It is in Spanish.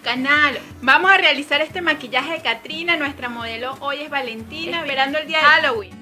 canal. Vamos a realizar este maquillaje de Catrina, nuestra modelo hoy es Valentina, esperando el día de Halloween.